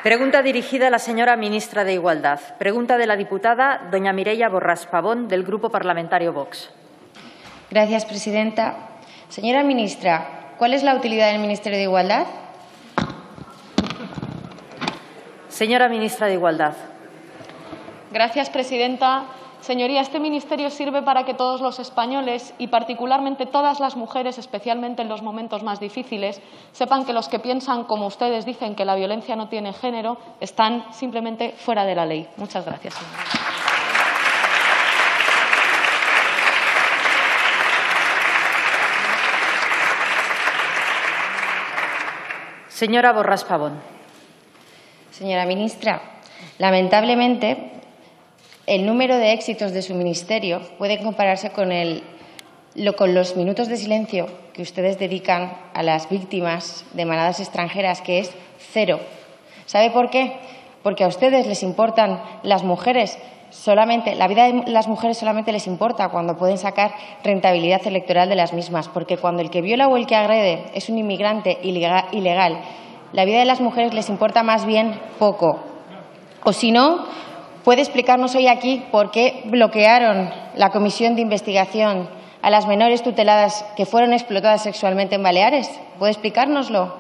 Pregunta dirigida a la señora ministra de Igualdad. Pregunta de la diputada doña Mireia Borràs Pavón, del Grupo Parlamentario Vox. Gracias, presidenta. Señora ministra, ¿cuál es la utilidad del Ministerio de Igualdad? Señora ministra de Igualdad. Gracias, presidenta. Señoría, este ministerio sirve para que todos los españoles y particularmente todas las mujeres, especialmente en los momentos más difíciles, sepan que los que piensan, como ustedes dicen, que la violencia no tiene género, están simplemente fuera de la ley. Muchas gracias, señoría. Señora Borràs Pavón. Señora ministra, lamentablemente, el número de éxitos de su ministerio puede compararse con los minutos de silencio que ustedes dedican a las víctimas de manadas extranjeras, que es cero. ¿Sabe por qué? Porque a ustedes les importan las mujeres solamente, la vida de las mujeres solamente les importa cuando pueden sacar rentabilidad electoral de las mismas, porque cuando el que viola o el que agrede es un inmigrante ilegal, la vida de las mujeres les importa más bien poco. O si no, ¿puede explicarnos hoy aquí por qué bloquearon la comisión de investigación a las menores tuteladas que fueron explotadas sexualmente en Baleares? ¿Puede explicárnoslo?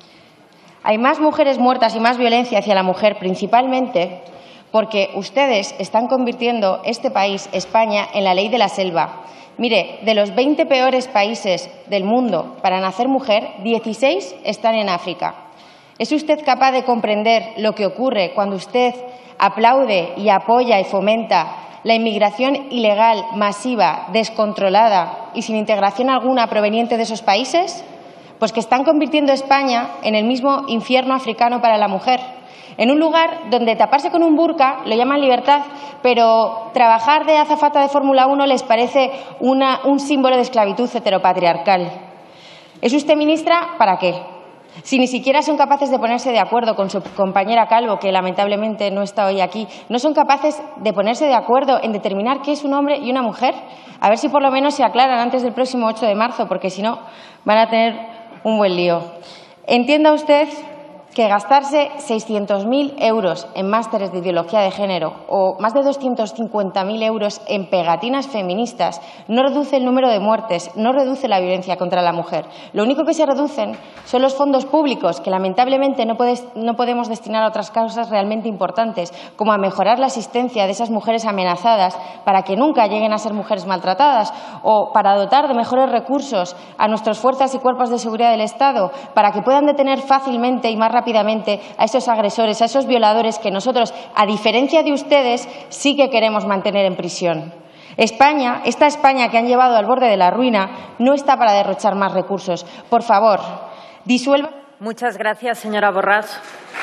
Hay más mujeres muertas y más violencia hacia la mujer, principalmente porque ustedes están convirtiendo este país, España, en la ley de la selva. Mire, de los 20 peores países del mundo para nacer mujer, 16 están en África. ¿Es usted capaz de comprender lo que ocurre cuando usted aplaude y apoya y fomenta la inmigración ilegal, masiva, descontrolada y sin integración alguna proveniente de esos países? Pues que están convirtiendo a España en el mismo infierno africano para la mujer, en un lugar donde taparse con un burka lo llaman libertad, pero trabajar de azafata de Fórmula 1 les parece un símbolo de esclavitud heteropatriarcal. ¿Es usted ministra para qué? Si ni siquiera son capaces de ponerse de acuerdo con su compañera Calvo, que lamentablemente no está hoy aquí, no son capaces de ponerse de acuerdo en determinar qué es un hombre y una mujer, a ver si por lo menos se aclaran antes del próximo 8 de marzo, porque si no van a tener un buen lío. Entienda usted que gastarse 600.000 euros en másteres de ideología de género o más de 250.000 euros en pegatinas feministas no reduce el número de muertes, no reduce la violencia contra la mujer. Lo único que se reducen son los fondos públicos, que lamentablemente no podemos destinar a otras causas realmente importantes, como a mejorar la asistencia de esas mujeres amenazadas para que nunca lleguen a ser mujeres maltratadas, o para dotar de mejores recursos a nuestras fuerzas y cuerpos de seguridad del Estado, para que puedan detener fácilmente y más rápidamente a esos agresores, a esos violadores que nosotros, a diferencia de ustedes, sí que queremos mantener en prisión. España, esta España que han llevado al borde de la ruina, no está para derrochar más recursos. Por favor, disuelva. Muchas gracias, señora Borràs.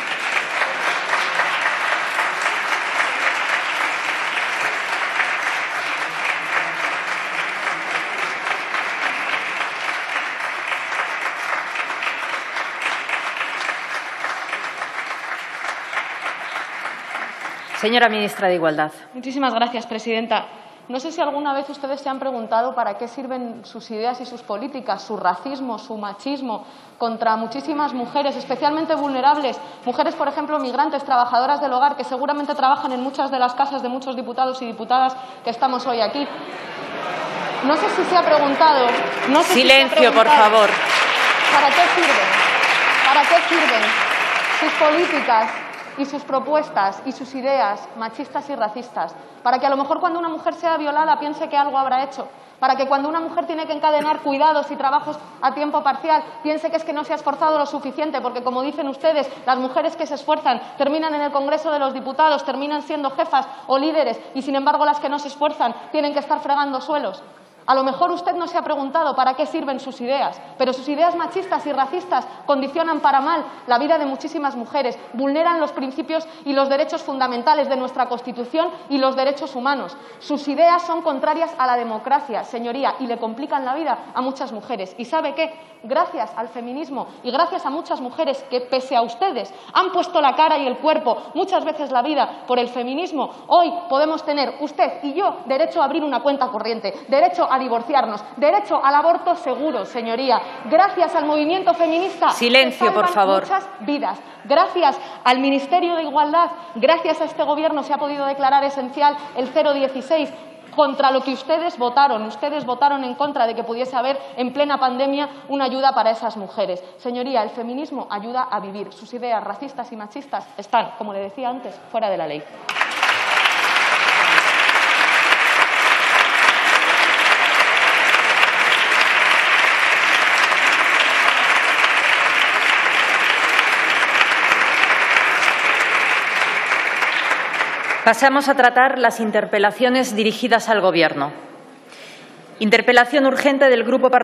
Señora ministra de Igualdad. Muchísimas gracias, presidenta. No sé si alguna vez ustedes se han preguntado para qué sirven sus ideas y sus políticas, su racismo, su machismo contra muchísimas mujeres, especialmente vulnerables, mujeres, por ejemplo, migrantes, trabajadoras del hogar, que seguramente trabajan en muchas de las casas de muchos diputados y diputadas que estamos hoy aquí. No sé si se ha preguntado. Silencio, por favor. ¿Para qué sirven? ¿Para qué sirven sus políticas y sus propuestas y sus ideas machistas y racistas? Para que a lo mejor cuando una mujer sea violada piense que algo habrá hecho. Para que cuando una mujer tiene que encadenar cuidados y trabajos a tiempo parcial piense que es que no se ha esforzado lo suficiente, porque como dicen ustedes, las mujeres que se esfuerzan terminan en el Congreso de los Diputados, terminan siendo jefas o líderes, y sin embargo las que no se esfuerzan tienen que estar fregando suelos. A lo mejor usted no se ha preguntado para qué sirven sus ideas, pero sus ideas machistas y racistas condicionan para mal la vida de muchísimas mujeres, vulneran los principios y los derechos fundamentales de nuestra Constitución y los derechos humanos. Sus ideas son contrarias a la democracia, señoría, y le complican la vida a muchas mujeres. ¿Y sabe qué? Gracias al feminismo y gracias a muchas mujeres que, pese a ustedes, han puesto la cara y el cuerpo, muchas veces la vida, por el feminismo, hoy podemos tener, usted y yo, derecho a abrir una cuenta corriente, derecho a divorciarnos, derecho al aborto seguro, señoría. Gracias al movimiento feminista. Silencio, por favor. Muchas vidas. Gracias al Ministerio de Igualdad, gracias a este Gobierno se ha podido declarar esencial el 016, contra lo que ustedes votaron. Ustedes votaron en contra de que pudiese haber en plena pandemia una ayuda para esas mujeres. Señoría, el feminismo ayuda a vivir. Sus ideas racistas y machistas están, como le decía antes, fuera de la ley. Pasamos a tratar las interpelaciones dirigidas al Gobierno. Interpelación urgente del Grupo